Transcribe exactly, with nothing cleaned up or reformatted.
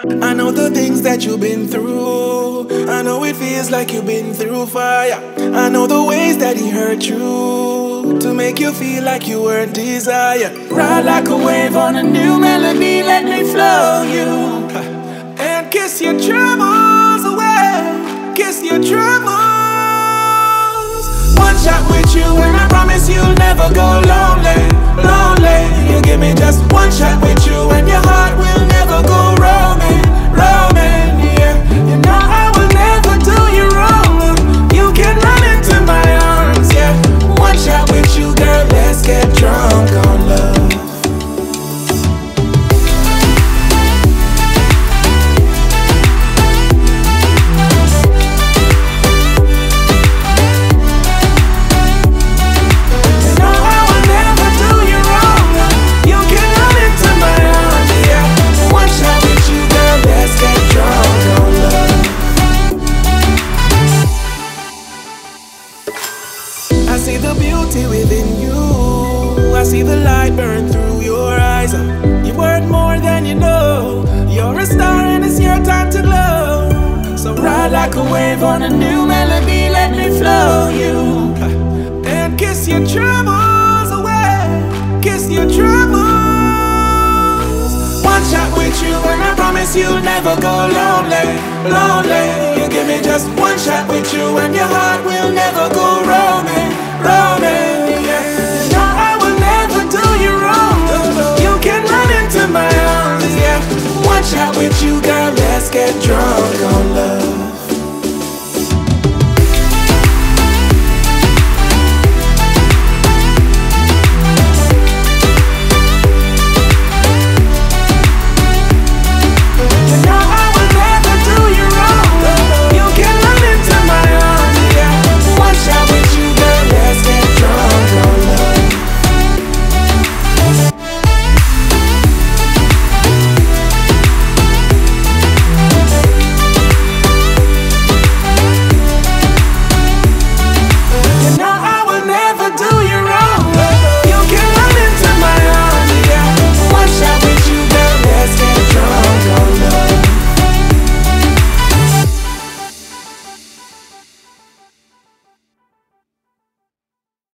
I know the things that you've been through. I know it feels like you've been through fire. I know the ways that he hurt you, to make you feel like you weren't desired. Ride like a wave on a new melody, let me flow you. And kiss your troubles away, kiss your troubles. One shot with you and I promise you'll never go lonely, lonely. You give me just one shot with you and your heart will never go roaming, roaming, yeah. You know I will never do you wrong. You can run into my arms, yeah. One shot with you, girl, let's get drunk on love. I see the beauty within you. I see the light burn through your eyes. You're worth more than you know. You're a star and it's your time to glow. So ride like a wave on a new melody, let me flow you. And kiss your troubles away, kiss your troubles. One shot with you and I promise you'll never go lonely, lonely. You give me just one shot with you and your heart will never go roaming, roaming, yeah. No, I will never do you wrong. You can run into my arms, yeah. One shot with you, girl, let's get drunk.